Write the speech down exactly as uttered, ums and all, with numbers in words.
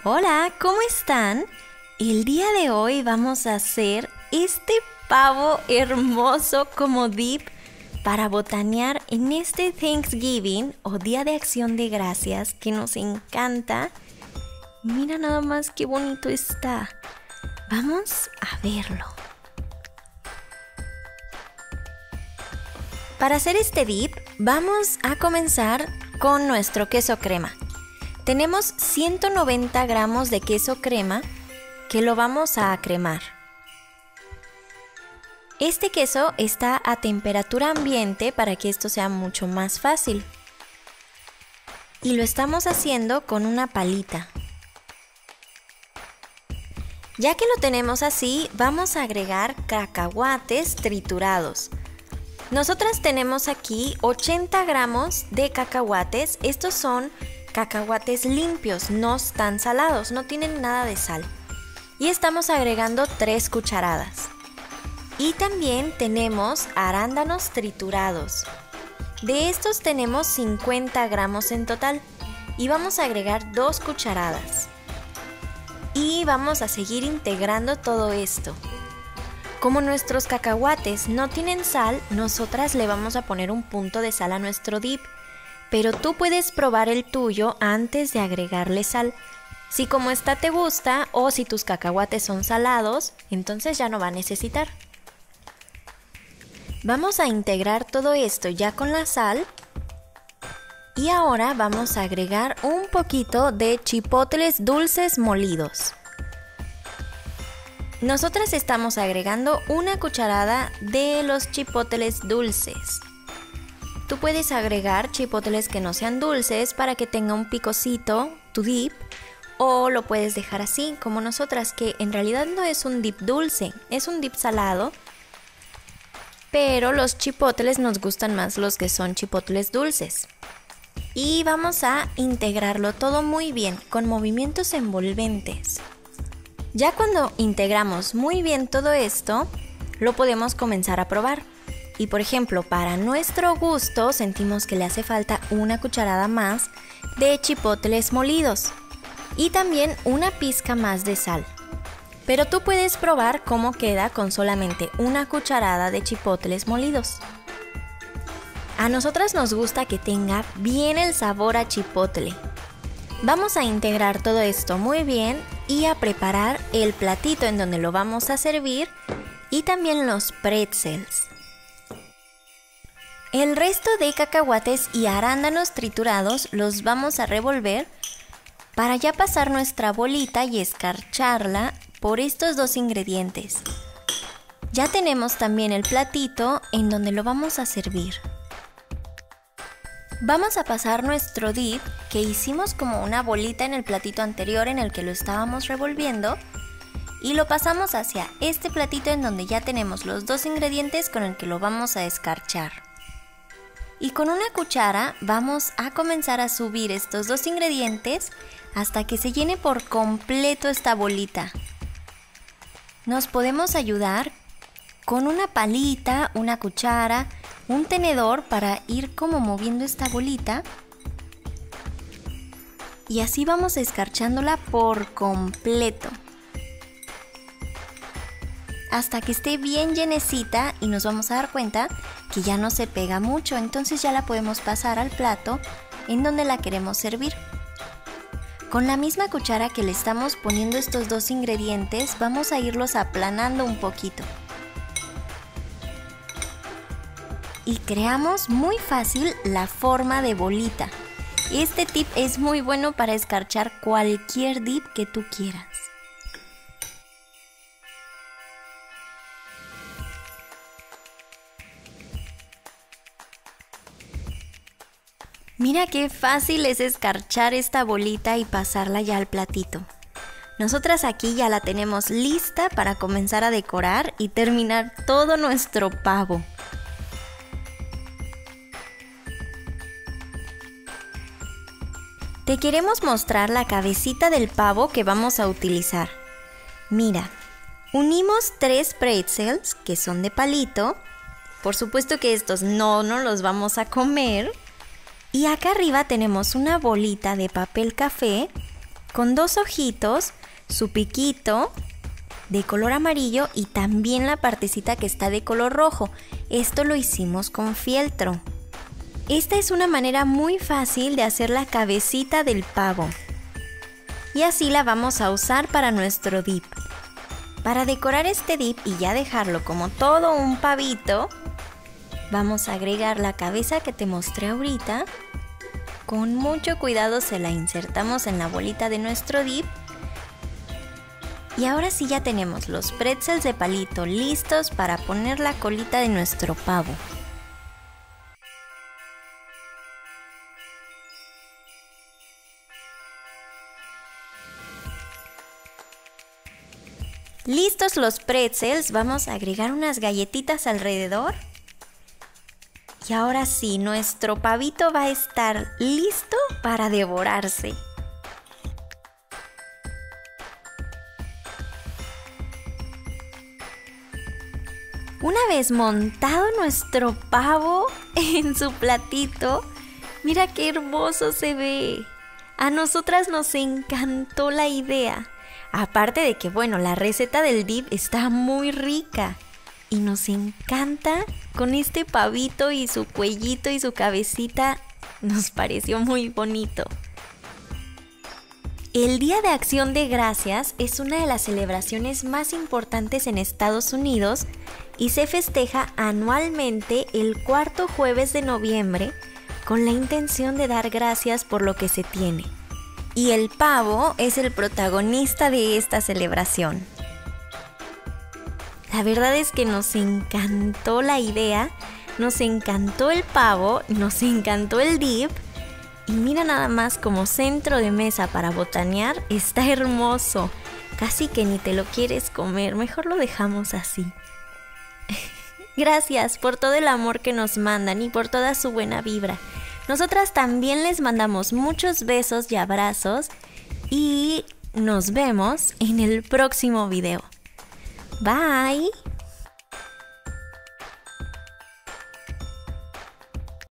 Hola, ¿cómo están? El día de hoy vamos a hacer este pavo hermoso como dip para botanear en este Thanksgiving o Día de Acción de Gracias que nos encanta. Mira nada más qué bonito está. Vamos a verlo. Para hacer este dip vamos a comenzar con nuestro queso crema. Tenemos ciento noventa gramos de queso crema que lo vamos a cremar. Este queso está a temperatura ambiente para que esto sea mucho más fácil. Y lo estamos haciendo con una palita. Ya que lo tenemos así, vamos a agregar cacahuates triturados. Nosotras tenemos aquí ochenta gramos de cacahuates. Estos son cacahuates limpios, no están salados, no tienen nada de sal. Y estamos agregando tres cucharadas. Y también tenemos arándanos triturados. De estos tenemos cincuenta gramos en total. Y vamos a agregar dos cucharadas. Y vamos a seguir integrando todo esto. Como nuestros cacahuates no tienen sal, nosotras le vamos a poner un punto de sal a nuestro dip. Pero tú puedes probar el tuyo antes de agregarle sal. Si como esta te gusta o si tus cacahuates son salados, entonces ya no va a necesitar. Vamos a integrar todo esto ya con la sal. Y ahora vamos a agregar un poquito de chipotles dulces molidos. Nosotras estamos agregando una cucharada de los chipotles dulces. Tú puedes agregar chipotles que no sean dulces para que tenga un picocito tu dip, o lo puedes dejar así como nosotras, que en realidad no es un dip dulce, es un dip salado, pero los chipotles nos gustan más los que son chipotles dulces. Y vamos a integrarlo todo muy bien con movimientos envolventes. Ya cuando integramos muy bien todo esto, lo podemos comenzar a probar. Y por ejemplo, para nuestro gusto sentimos que le hace falta una cucharada más de chipotles molidos y también una pizca más de sal. Pero tú puedes probar cómo queda con solamente una cucharada de chipotles molidos. A nosotras nos gusta que tenga bien el sabor a chipotle. Vamos a integrar todo esto muy bien y a preparar el platito en donde lo vamos a servir y también los pretzels. El resto de cacahuates y arándanos triturados los vamos a revolver para ya pasar nuestra bolita y escarcharla por estos dos ingredientes. Ya tenemos también el platito en donde lo vamos a servir. Vamos a pasar nuestro dip que hicimos como una bolita en el platito anterior en el que lo estábamos revolviendo y lo pasamos hacia este platito en donde ya tenemos los dos ingredientes con el que lo vamos a escarchar. Y con una cuchara vamos a comenzar a subir estos dos ingredientes hasta que se llene por completo esta bolita. Nos podemos ayudar con una palita, una cuchara, un tenedor para ir como moviendo esta bolita. Y así vamos escarchándola por completo. Hasta que esté bien llenecita y nos vamos a dar cuenta que ya no se pega mucho, entonces ya la podemos pasar al plato en donde la queremos servir. Con la misma cuchara que le estamos poniendo estos dos ingredientes, vamos a irlos aplanando un poquito. Y creamos muy fácil la forma de bolita. Este tip es muy bueno para escarchar cualquier dip que tú quieras. Mira qué fácil es escarchar esta bolita y pasarla ya al platito. Nosotras aquí ya la tenemos lista para comenzar a decorar y terminar todo nuestro pavo. Te queremos mostrar la cabecita del pavo que vamos a utilizar. Mira, unimos tres pretzels que son de palito. Por supuesto que estos no nos los vamos a comer. Y acá arriba tenemos una bolita de papel café con dos ojitos, su piquito de color amarillo y también la partecita que está de color rojo. Esto lo hicimos con fieltro. Esta es una manera muy fácil de hacer la cabecita del pavo. Y así la vamos a usar para nuestro dip. Para decorar este dip y ya dejarlo como todo un pavito, vamos a agregar la cabeza que te mostré ahorita. Con mucho cuidado se la insertamos en la bolita de nuestro dip. Y ahora sí ya tenemos los pretzels de palito listos para poner la colita de nuestro pavo. Listos los pretzels, vamos a agregar unas galletitas alrededor. Y ahora sí, nuestro pavito va a estar listo para devorarse. Una vez montado nuestro pavo en su platito, mira qué hermoso se ve. A nosotras nos encantó la idea. Aparte de que, bueno, la receta del dip está muy rica y nos encanta con este pavito y su cuellito y su cabecita, nos pareció muy bonito. El Día de Acción de Gracias es una de las celebraciones más importantes en Estados Unidos y se festeja anualmente el cuarto jueves de noviembre con la intención de dar gracias por lo que se tiene. Y el pavo es el protagonista de esta celebración. La verdad es que nos encantó la idea, nos encantó el pavo, nos encantó el dip. Y mira nada más, como centro de mesa para botanear, está hermoso. Casi que ni te lo quieres comer, mejor lo dejamos así. Gracias por todo el amor que nos mandan y por toda su buena vibra. Nosotras también les mandamos muchos besos y abrazos y nos vemos en el próximo video. Bye.